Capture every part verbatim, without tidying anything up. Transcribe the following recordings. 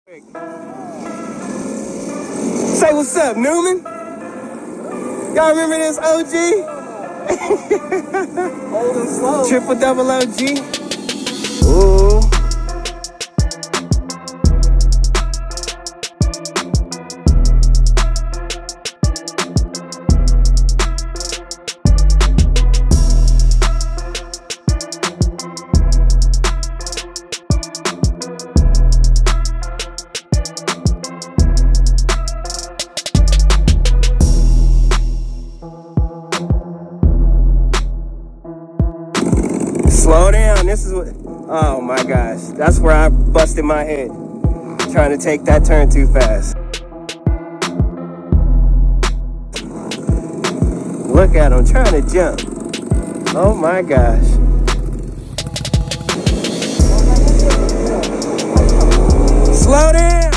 Say what's up, Newman. Y'all remember this O G? Old and slow. Triple double O G. Ooh. Slow down, this is what, oh my gosh, that's where I busted my head, trying to take that turn too fast. Look at him, trying to jump. Oh my gosh. Slow down.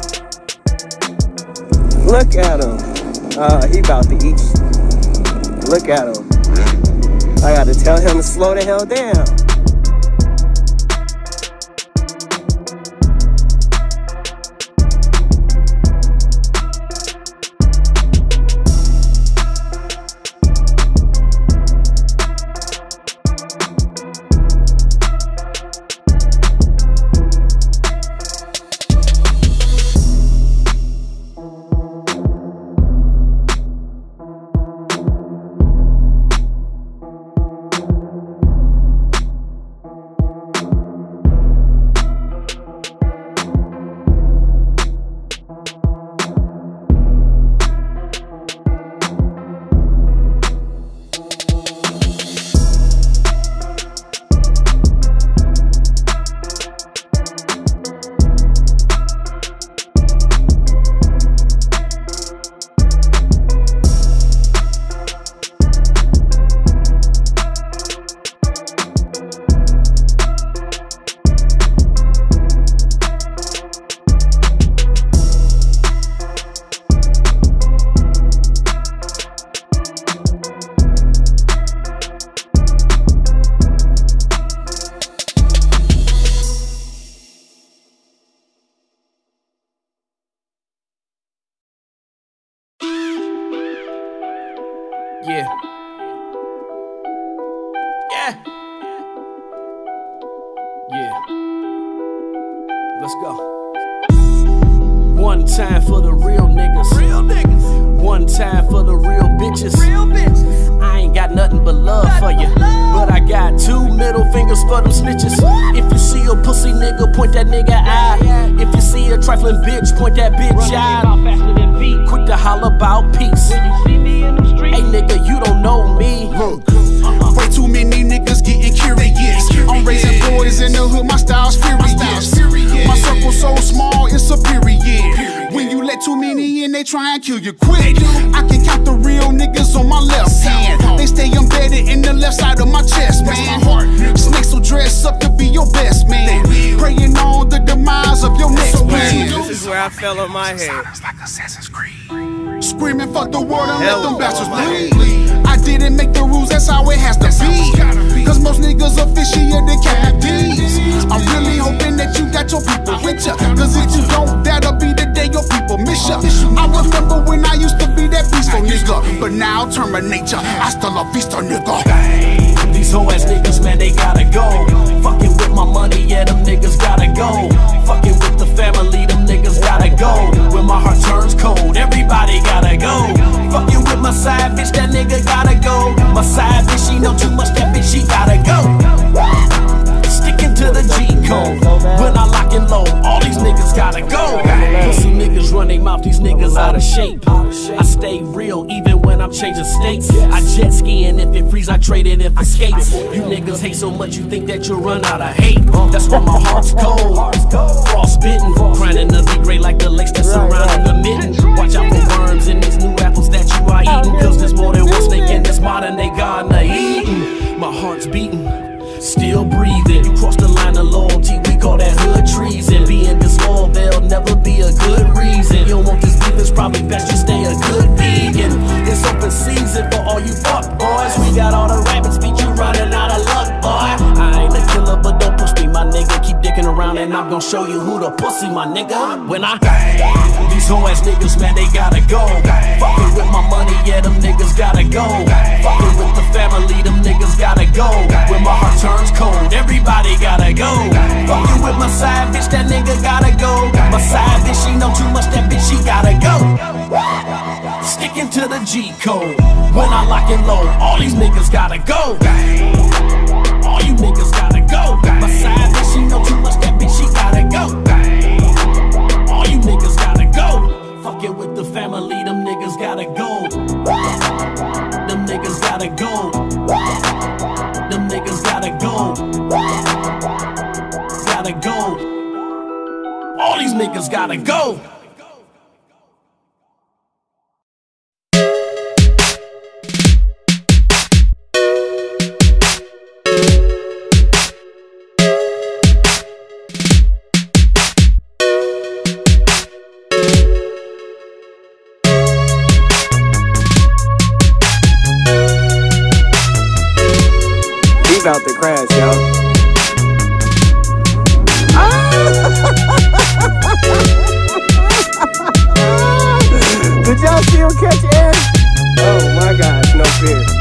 Look at him. Uh, he about to eat. Look at him. I gotta tell him to slow the hell down. Yeah. Yeah. Yeah. Let's go. One time for the real niggas. Real niggas. One time for the real bitches. Real bitches. I ain't got nothing but love for you, but I got two middle fingers for them snitches. If you see a pussy nigga, point that nigga eye. If you see a trifling bitch, point that bitch eye. Quick to holler about peace. Hey nigga, you don't know me. Look, way too many niggas getting curious. I'm raising boys in the hood, my style's furious. My circle's so small, it's a period. When you let too many in, they try and kill you quick. I can count the real niggas on my left hand. They stay embedded in the left side of my chest, man. Snakes will dress up to be your best man, praying on the demise of your next plan. This is where I fell on my head. Like Assassin's Creed. Screaming fuck the world and let them bastards bleed. I didn't make the rules, that's how it has to be. Cause most niggas are fishier than Captain D's. I'm really hoping that you got your people with ya, cause if you don't, that'll be the day your people miss ya. I remember when I used to be that peaceful nigga, but now terminate ya, I still a vista nigga. These hoe ass niggas, man, they gotta go. Fucking with my money, yeah, them niggas gotta go. Fucking with the family, them niggas gotta go. When my heart turns cold, everybody gotta go. Fucking with my side bitch, that nigga gotta go. My side bitch, she know too much, that bitch, she gotta go. Sticking to the G code. When I lock and load, all these niggas gotta go. Pussy niggas run they mouth, these niggas out of shape. I stay real even when I'm changing states. I jet skiing, if it freeze, I trade it if it skates. You niggas hate so much, you think that you'll run out of hate. That's why my heart's cold. Frostbitten, grinding ugly gray like the lace that's surrounding the mitten. Watch out for worms in these new apples that you are eating, cause there's more than one snake in this modern day garden of Eden. My heart's beating, still breathing. You cross the line of loyalty, we call that hood treason. Being disloyal, there'll never be a good reason. You don't want this beef, it's probably best you stay a good vegan. It's open season for all you fuck boys. We got all the rabbits, beat you running out of luck, boy. I ain't a killer, but don't push me, my nigga. Keep dicking around and and I'm gon' show you who the pussy, my nigga. When I bang, these hoe ass niggas, man, they gotta go. Fucking with my money, yeah, them niggas gotta go. Fucking with the family, them niggas gotta go. When my heart turns cold, everybody gotta go. Fucking with my side bitch, that nigga gotta go. My side bitch, she know too much, that bitch, she gotta go. Sticking to the G code. When I lock it low, all these niggas gotta go. All you niggas gotta go. My side bitch, she know too much, that bitch, she gotta go. All you niggas gotta go. Fucking with the family, them niggas gotta go. Them niggas gotta go. Them niggas gotta go. Gotta go. All these niggas gotta go. About to crash, yo. Did y'all see him catch air? Oh my gosh, no fear.